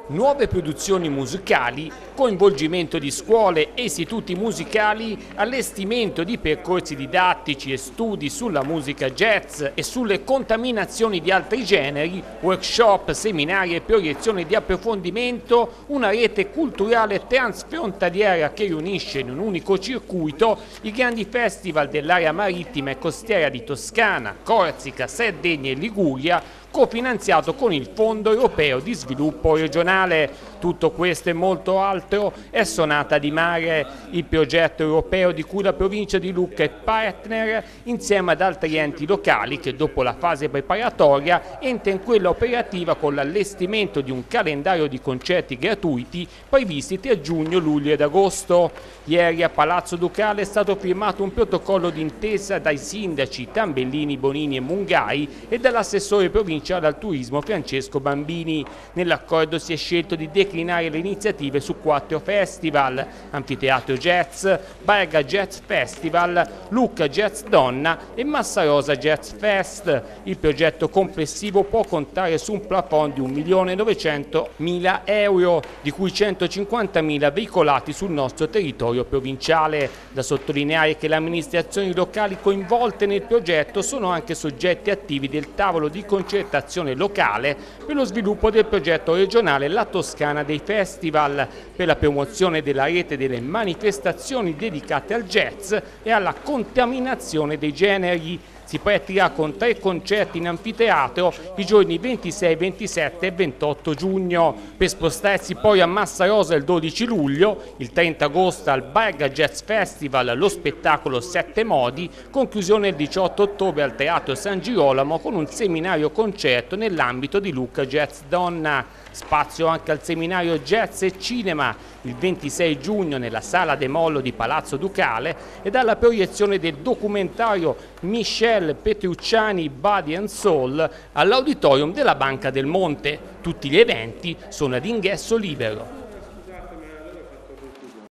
Nuove produzioni musicali, coinvolgimento di scuole e istituti musicali, allestimento di percorsi didattici e studi sulla musica jazz e sulle contaminazioni di altri generi, workshop, seminari e proiezioni di approfondimento, una rete culturale transfrontaliera che riunisce in un unico circuito i grandi festival dell'area marittima e costiera di Toscana, Corsica, Sardegna e Liguria, cofinanziato con il Fondo Europeo di Sviluppo Regionale. Tutto questo e molto altro è Sonata di Mare, il progetto europeo di cui la provincia di Lucca è partner insieme ad altri enti locali che dopo la fase preparatoria entra in quella operativa con l'allestimento di un calendario di concerti gratuiti previsti tra giugno, luglio ed agosto. Ieri a Palazzo Ducale è stato firmato un protocollo d'intesa dai sindaci Tambellini, Bonini e Mungai e dall'assessore provinciale al turismo Francesco Bambini. Nell'accordo si è scelto di declinare le iniziative su 4 festival: Anfiteatro Jazz, Barga Jazz Festival, Lucca Jazz Donna e Massarosa Jazz Fest. Il progetto complessivo può contare su un plafond di 1.900.000 euro, di cui 150.000 veicolati sul nostro territorio provinciale. Da sottolineare che le amministrazioni locali coinvolte nel progetto sono anche soggetti attivi del tavolo di concertazione locale per lo sviluppo del progetto regionale La Toscana dei Festival, per la promozione della rete delle manifestazioni dedicate al jazz e alla contaminazione dei generi. Si partirà con 3 concerti in anfiteatro i giorni 26, 27 e 28 giugno, per spostarsi poi a Massarosa il 12 luglio, il 30 agosto al Barga Jazz Festival lo spettacolo 7 modi, conclusione il 18 ottobre al Teatro San Girolamo con un seminario concerto nell'ambito di Lucca Jazz Donna. Spazio anche al seminario Jazz e Cinema il 26 giugno nella Sala De Mollo di Palazzo Ducale e alla proiezione del documentario Michel Petrucciani Body and Soul all'Auditorium della Banca del Monte. Tutti gli eventi sono ad ingresso libero.